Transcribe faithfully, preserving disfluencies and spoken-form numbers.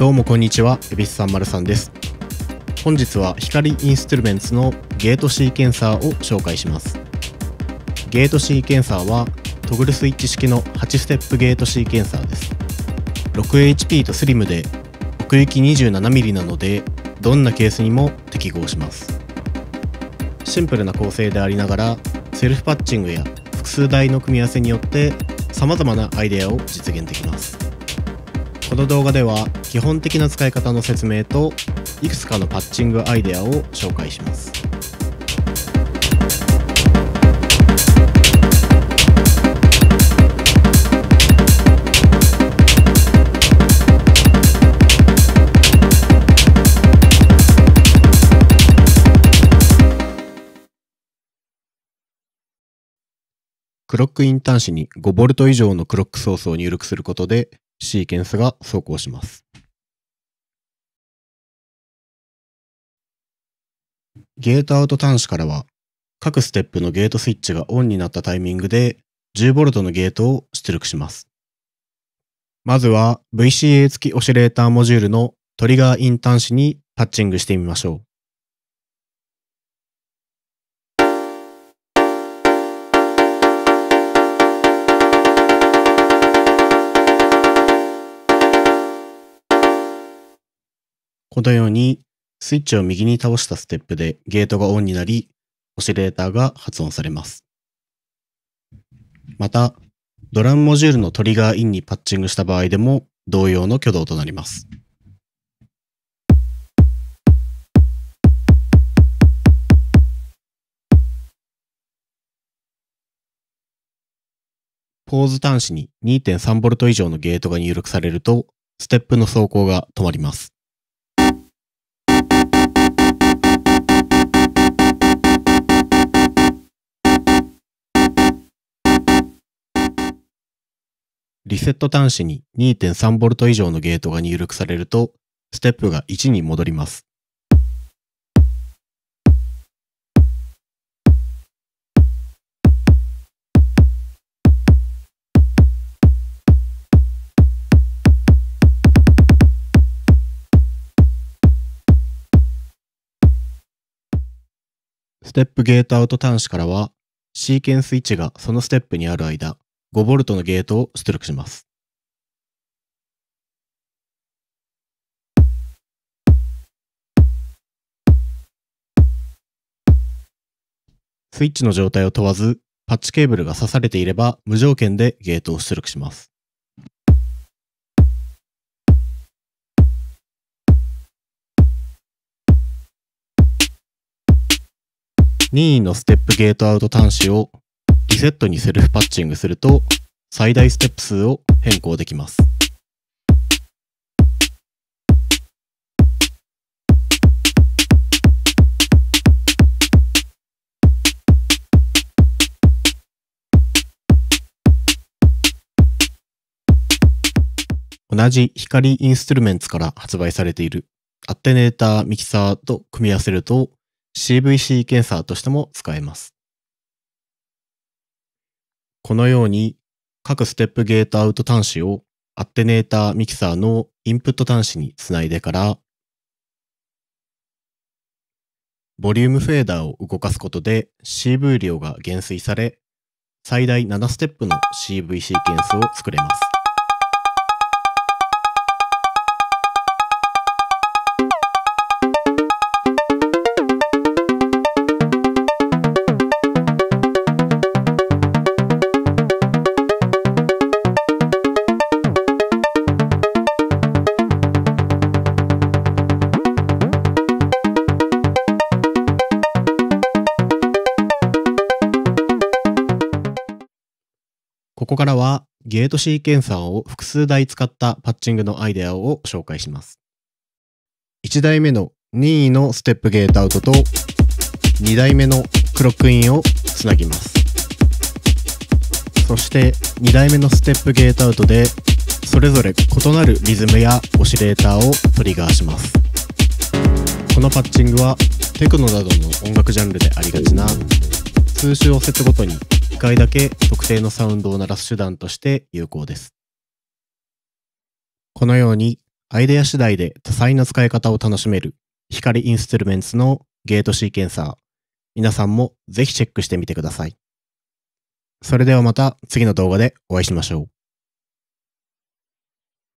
どうもこんにちは、恵比寿さんまるさんです。本日は光インストゥルメンツのゲートシーケンサーを紹介します。ゲートシーケンサーはトグルスイッチ式のはちステップゲートシーケンサーです。ろくエイチピー とスリムで奥行き にじゅうななミリ なのでどんなケースにも適合します。シンプルな構成でありながらセルフパッチングや複数台の組み合わせによって様々なアイデアを実現できます。この動画では基本的な使い方の説明といくつかのパッチングアイデアを紹介します。クロックイン端子に ごボルト 以上のクロックソースを入力することでシーケンスが走行します。ゲートアウト端子からは各ステップのゲートスイッチがオンになったタイミングで じゅうボルト のゲートを出力します。まずは ブイシーエー 付きオシレーターモジュールのトリガーイン端子にパッチングしてみましょう。このようにスイッチを右に倒したステップでゲートがオンになり、オシレーターが発音されます。また、ドラムモジュールのトリガーインにパッチングした場合でも同様の挙動となります。ポーズ端子に にてんさんボルト 以上のゲートが入力されると、ステップの走行が止まります。リセット端子に にてんさんボルト 以上のゲートが入力されると、ステップがいちに戻ります。ステップゲートアウト端子からは、シーケンス位置がそのステップにある間、ごボルト のゲートを出力します。スイッチの状態を問わず、パッチケーブルが挿されていれば無条件でゲートを出力します。任意のステップゲートアウト端子をリセットにセルフパッチングすると最大ステップ数を変更できます。同じ光インストゥルメンツから発売されているアテネーターミキサーと組み合わせると シーブイシー ケンサーとしても使えます。このように各ステップゲートアウト端子をアテネーターミキサーのインプット端子につないでからボリュームフェーダーを動かすことで シーブイ 量が減衰され最大ななステップの シーブイ シーケンスを作れます。ここからはゲートシーケンサーを複数台使ったパッチングのアイデアを紹介します。いちだいめの任意のステップゲートアウトとにだいめのクロックインをつなぎます。そしてにだいめのステップゲートアウトでそれぞれ異なるリズムやオシレーターをトリガーします。このパッチングはテクノなどの音楽ジャンルでありがちな数周押節ごとにいっかいだけ特定のサウンドを鳴らす手段として有効です。このようにアイデア次第で多彩な使い方を楽しめる光インストゥルメンツのゲートシーケンサー。皆さんもぜひチェックしてみてください。それではまた次の動画でお会いしましょう。